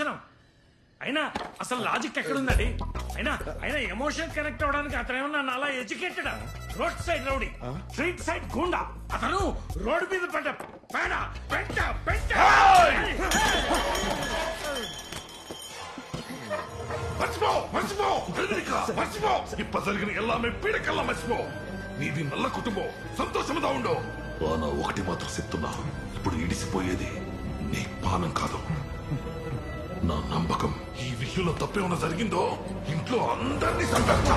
నాశనం. అయినా అసలు లాజిక్ ఎక్కడుందండి? అయినా ఎమోషన్ కనెక్ట్ అవడానికి అతను ఏమన్నా అలా educated? Road side rowdy, street side goonda, అతను రోడ్ మీద పడ్డ పేడ పెంట పెంట. మర్చిపో ఇప్ప జరిగిన ఎల్లామే పీడకల్లా మర్చిపో. నీది నల్ల కుటుంబం, సంతోషముగా ఉండో. వాన ఒకటి మాత్రం చెప్తున్నా, ఇప్పుడు ఇడిసిపోయేది నీ పానం కాదు, నా నమ్మకం. ఈ విషయంలో తప్పేమన్నా జరిగిందో ఇంట్లో అందరినీ సంపేస్తా.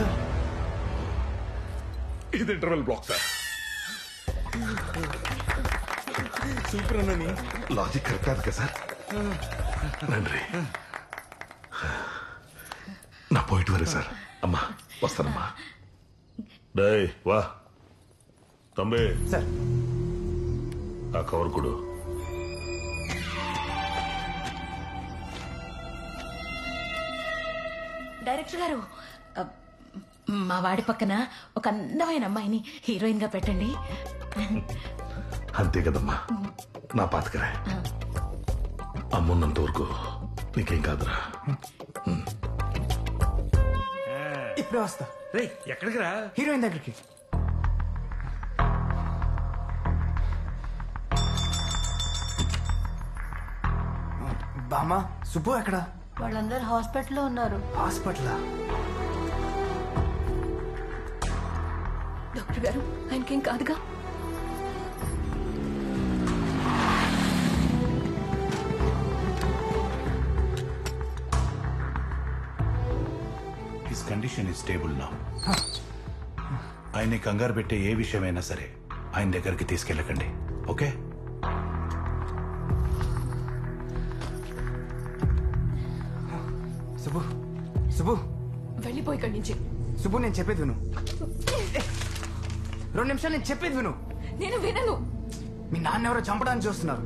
ఇది ఇంటర్వెల్ బ్లాక్ సార్. సూపర్ అన్నని లాజిక్ కరెక్ట్ కాదు కదా సార్? నండి నా పోయిట్ వరే సార్. అమ్మా వస్తానమ్మా. డై వా తంబే సార్. ఆ కవర్ కొడు. డైరెక్టర్ గారు, మా వాడి పక్కన ఒక అందమైన అమ్మాయిని హీరోయిన్ గా పెట్టండి. అంతే కదమ్మా, నా పాతకరా. అమ్మున్నంత వరకు నీకేం కాదురా. ఇప్పుడే వస్తా. రే ఎక్కడికి రా? హీరోయిన్ దగ్గరికి. బామ్మ, సుబ్బు ఎక్కడ? వాళ్ళందరూ హాస్పిటల్లో ఉన్నారు. హాస్పిటలా? డాక్టర్ గారు, ఆయనకేం కాదుగా? His condition is stable now. ఆయన్ని కంగారు పెట్టే ఏ విషయమైనా సరే ఆయన దగ్గరికి తీసుకెళ్ళకండి, ఓకే? సుబ్బు, సుబ్బు వెళ్ళిపోయి ఇక్కడి నుంచి. సుబ్బు, నేను చెప్పేది విను. 2 నిమిషాలు నేను చెప్పేది విను. నేను వినను. మీ నాన్న ఎవరో చంపడానికి చూస్తున్నారు.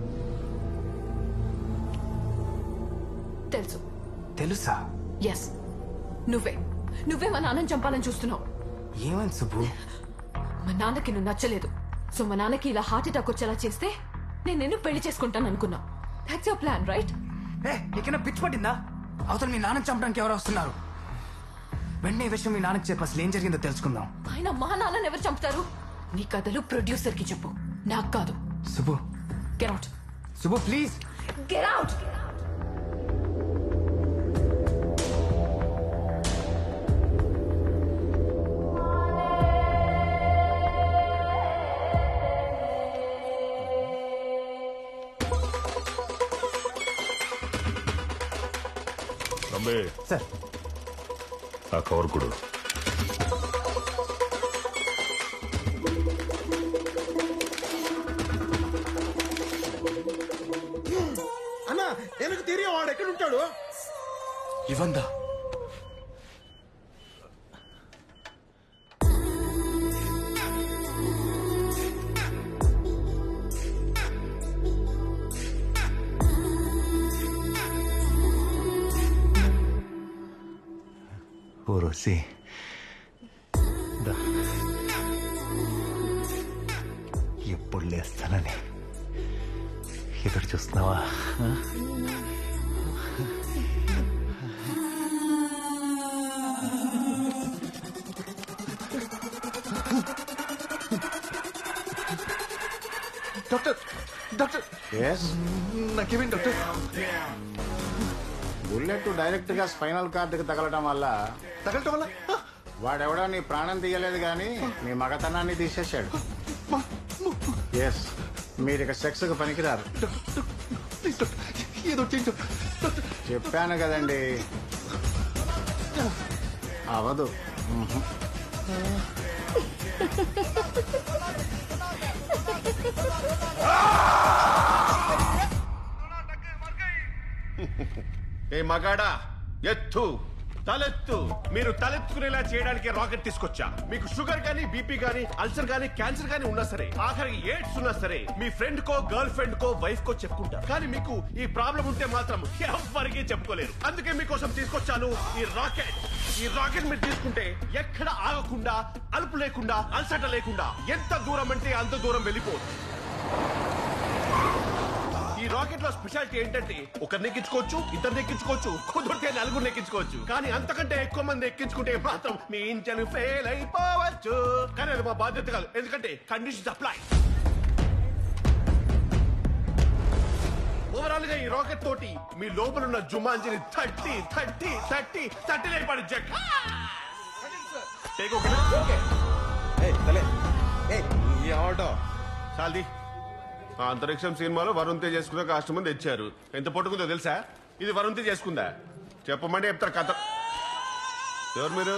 తెలుసు. తెలుసా? ఎస్, నువ్వే మా నాన్నని చంపాలని చూస్తున్నావు. ఏమైంది సుబ్బు? మా నాన్నకి నువ్వు నచ్చలేదు, సో మా నాన్నకి ఇలా హార్ట్ అటాక్ వచ్చేలా చేస్తే నేను నిన్ను పెళ్లి చేసుకుంటాను అనుకున్నా. That's your plan, right? నీకైనా పిచ్చి పట్టిందా? అవతల మీ నాన్న చంపడానికి ఎవరు వస్తున్నారు? వెంటనే ఈ విషయం మీ నాన్నకి చెప్పి అసలు ఏం జరిగిందో తెలుసుకుందాం. ఆయన మా నాన్నని ఎవరు చంపుతారు? నీ కథలు ప్రొడ్యూసర్ కి చెప్పు, నాకు కాదు. Subbu, get out. Subbu please get out. Sir. ఆ కవర్ కొడు. అన్నా ఎనకు తిరిగి వాడు ఎక్కడుంటాడు? ఇవందా ఓరోసి ఎప్పుడు లేస్తానని ఎదురు చూస్తున్నావా? Doctor, doctor. నాకేమేం డాక్టర్? బుల్లెట్ డైరెక్ట్ గా స్పైనల్ కార్డుకి తగలటం వల్ల వాడెవడో నీ ప్రాణం తీయలేదు గాని నీ మగతనాన్ని తీసేశాడు. ఎస్, మీరు ఇక సెక్స్ కు పనికిరారు. చెప్పాను కదండి, అవదు. ఏ మగాడా, ఎత్తు, తలెత్తు. మీరు తలెత్తుకునేలా చేయడానికి రాకెట్ తీసుకొచ్చా. మీకు షుగర్ గానీ, బీపీ గానీ, అల్సర్ గానీ, క్యాన్సర్ గానీ ఉన్నా సరే, ఆఖరికి ఎయిడ్స్ ఉన్నా సరే, మీ ఫ్రెండ్ కో, గర్ల్ ఫ్రెండ్ కో, వైఫ్ కో చెప్పుకుంటారు. కానీ మీకు ఈ ప్రాబ్లం ఉంటే మాత్రం ఎవరికి చెప్పుకోలేరు. అందుకే మీకోసం తీసుకొచ్చాను ఈ రాకెట్. ఈ రాకెట్ మీరు తీసుకుంటే ఎక్కడ ఆగకుండా, అలుపు లేకుండా, అలసట లేకుండా ఎంత దూరం అంటే అంత దూరం వెళ్ళిపోదు. ఈ ఈ రాకెట్ లో స్పెషాలిటీ ఏంటంటే ఒకరిని ఎక్కించుకోవచ్చు, ఇద్దరిని ఎక్కించుకోవచ్చు, కుదిరితే నలుగురిని ఎక్కించుకోవచ్చు. కానీ అంతకంటే ఎక్కువ మంది ఎక్కించుకుంటే మాత్రం మీ ఇంజన్ ఫెయిల్ అయిపోవచ్చు. కానీ అది మా బాధ్యత కాదు, ఎందుకంటే కండిషన్స్ అప్లై. ఓవరాల్ గా ఈ రాకెట్ తోటి మీ లోపల ఉన్న జుమాంజిని 30 లేపాడు జగ్. చాలది. ఆ అంతరిక్షం సినిమాలో వరుణ్ తేజ్ చేసుకున్న కాస్ట్యూమ్ తెచ్చారు. ఎంత పట్టుకుందో తెలుసా? ఇది వరుణ్ తేజ్ చేసుకుందా? చెప్పమంటే చెప్తారు కథ. ఎవరు మీరు?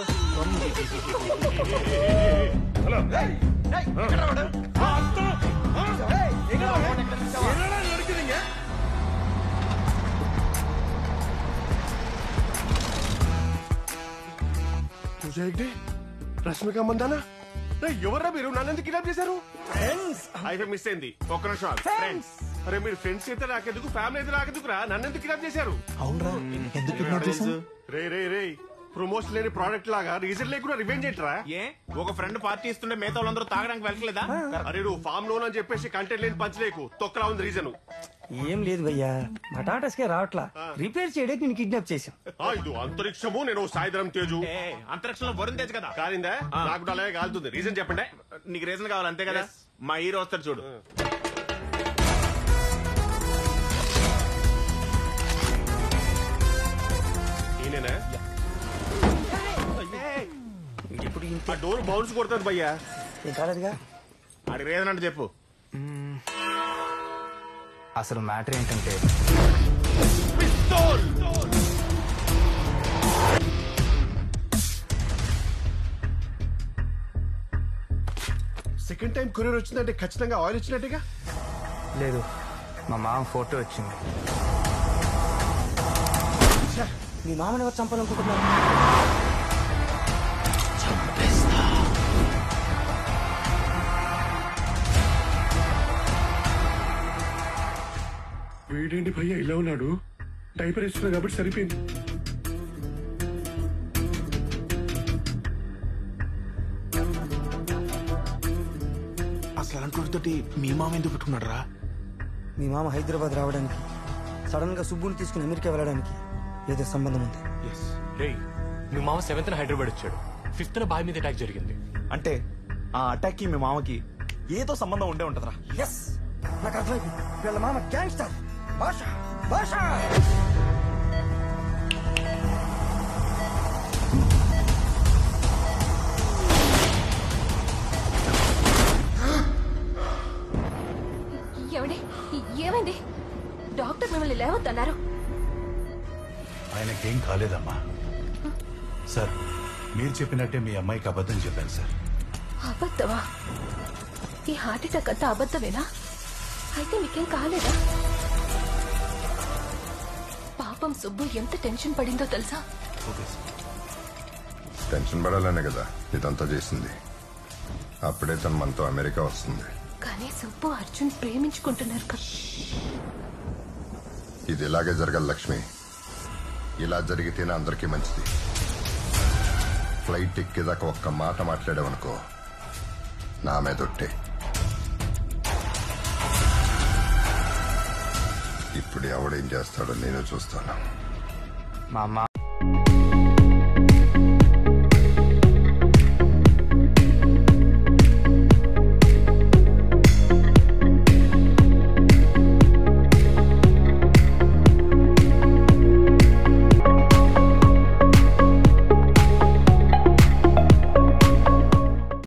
రష్మిక మందానా? ఎవరా మీరు? నన్ను ఎందుకు కిడ్నాప్ చేశారు? అయితే మిస్ అయింది. ఒక్క నిమిషం. ఫ్రెండ్స్. అరే మీరు ఫ్రెండ్స్ అయితే నాకెందుకు, ఫ్యామిలీ అయితే నాకెందుకురా? నన్ను ఎందుకు కిడ్నాప్ చేశారు? రే ప్రమోషన్ లేని ప్రోడక్ట్ లాగా రీజన్ లేకుండా రివెంజ్ ఏంట్రా? ఏ ఒక ఫ్రెండ్ పార్టీ ఇస్తుంటే మిగతా వాళ్ళందరూ తాగడానికి వెళ్ళలేదా? అరే నువ్వు ఫామ్ లోన్ అని చెప్పేసి కంటెంట్ లేని పంచలేకు. తొక్కలా ఉంది రీజన్. ఏం లేదు భయ్యా, బటాటాస్కే రావట్లా. రిపేర్ చేయడానికి నేను కిడ్నాప్ చేశాం. ఇది అంతరిక్షము, నేను సాయంత్రం తేజు. అంతరిక్షంలో వరుణ్ తేజ్ కదా. కాలిందా? నాకు అలాగే కాలుతుంది. రీజన్ చెప్పండి. నీకు రీజన్ కావాలి అంతే కదా. మా హీరో వస్తాడు చూడు. నేనేనా? ఇప్పుడు ఆ డోర్ బౌన్స్ కొడుతుంది భయ్యా. కాలేదుగా. అది రీజన్ అంటే చెప్పు. అసలు మ్యాటర్ ఏంటంటే సెకండ్ టైం కొరియర్ వచ్చిందంటే ఖచ్చితంగా ఆయిల్ వచ్చినట్టుగా. లేదు, మా మామ ఫోటో వచ్చింది. మీ మామని ఎవరు చంపాలనుకుంటున్నారు? వీడేంటి భయ్యా ఇలా ఉన్నాడు? డైపర్ ఇస్తున్నా కాబట్టి సరిపోయింది. అసలు అలాంటి మీ మామ ఎందుకు పెట్టుకున్నాడు రా? మీ మామ హైదరాబాద్ రావడానికి, సడన్ గా సుబ్బుని తీసుకుని అమెరికా వెళ్ళడానికి ఏదో సంబంధం ఉంది. మీ మామ 7th హైదరాబాద్ వచ్చాడు. 5th బాయ్ మీద అటాక్ జరిగింది. అంటే ఆ అటాక్ కి మీ మామకి ఏదో సంబంధం ఉండే ఉంటదరా. ఎస్, నాకు అర్థమైంది. వీళ్ళ మామ గ్యాంగ్స్టర్. భాషా భాషా ఏమండి, ఏమైంది? డాక్టర్ మిమ్మల్ని లేవద్దన్నారు. ఆయనకేం కాలేదమ్మా. సార్, మీరు చెప్పినట్టే మీ అమ్మాయికి అబద్ధం చెప్పాను సార్. అబద్ధమా? ఈ హార్ట్ అటాక్ అంతా అబద్ధమేనా? అయితే మీకేం కాలేదా? పాపం సుబ్బు ఎంత టెన్షన్ పడిందో తెలుసా? టెన్షన్ పడాలనే కదా ఇదంతా చేసింది. అప్పుడే తను మనతో అమెరికా వస్తుంది. కానీ సుబ్బు అర్జున్ ప్రేమించుకుంటున్నారు కదా. ఇది ఇలాగే జరగాలి లక్ష్మి. ఇలా జరిగితేనే అందరికీ మంచిది. ఫ్లైట్ ఎక్కేదాకా ఒక్క మాట మాట్లాడావనుకో, నా మీదొట్టే. ఇప్పుడు ఎవడేం చేస్తాడో నేను చూస్తాను. మా